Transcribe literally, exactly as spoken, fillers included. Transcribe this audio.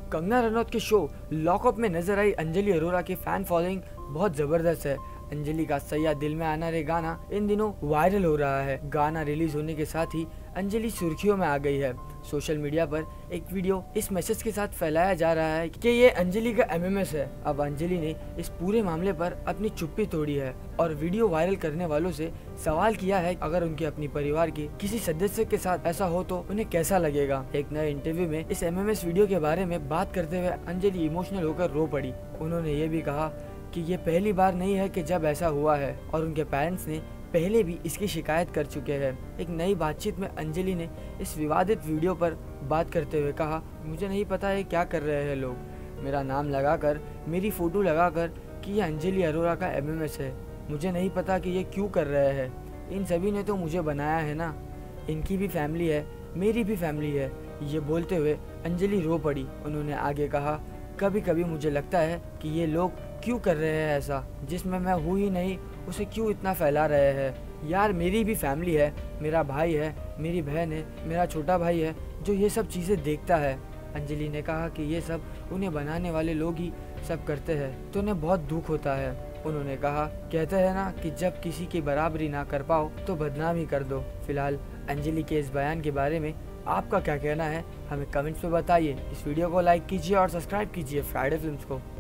कंगना रनौत के show lockup में नजर आई अंजलि अरोरा की फैन फॉलोइंग बहुत जबरदस्त है। अंजलि का सैया दिल में आना रे गाना इन दिनों वायरल हो रहा है। गाना रिलीज होने के साथ ही अंजलि सुर्खियों में आ गई है। सोशल मीडिया पर एक वीडियो इस मैसेज के साथ फैलाया जा रहा है कि ये अंजलि का एम एम एस है। अब अंजलि ने इस पूरे मामले पर अपनी चुप्पी तोड़ी है और वीडियो वायरल करने वालों से सवाल किया है अगर उनके अपने परिवार के किसी सदस्य के साथ ऐसा हो तो उन्हें कैसा लगेगा। एक नए इंटरव्यू में इस एम एम एस वीडियो के बारे में बात करते हुए अंजलि इमोशनल होकर रो पड़ी। उन्होंने ये भी कहा कि ये पहली बार नहीं है कि जब ऐसा हुआ है और उनके पेरेंट्स ने पहले भी इसकी शिकायत कर चुके हैं। एक नई बातचीत में अंजलि ने इस विवादित वीडियो पर बात करते हुए कहा, मुझे नहीं पता है क्या कर रहे हैं लोग, मेरा नाम लगाकर मेरी फोटो लगाकर कि ये अंजलि अरोरा का एम एम एस है। मुझे नहीं पता कि ये क्यों कर रहे हैं। इन सभी ने तो मुझे बनाया है ना, इनकी भी फैमिली है, मेरी भी फैमिली है। ये बोलते हुए अंजलि रो पड़ी। उन्होंने आगे कहा, कभी कभी मुझे लगता है कि ये लोग क्यों कर रहे हैं ऐसा, जिसमें मैं हूँ ही नहीं उसे क्यों इतना फैला रहे हैं। यार मेरी भी फैमिली है, मेरा भाई है, मेरी बहन है, मेरा छोटा भाई है जो ये सब चीज़ें देखता है। अंजलि ने कहा कि ये सब उन्हें बनाने वाले लोग ही सब करते हैं तो उन्हें बहुत दुख होता है। उन्होंने कहा, कहते हैं ना कि जब किसी की बराबरी ना कर पाओ तो बदनाम ही कर दो। फिलहाल अंजलि के इस बयान के बारे में आपका क्या कहना है हमें कमेंट्स में बताइए। इस वीडियो को लाइक कीजिए और सब्सक्राइब कीजिए फ्राइडे फिल्म्स को।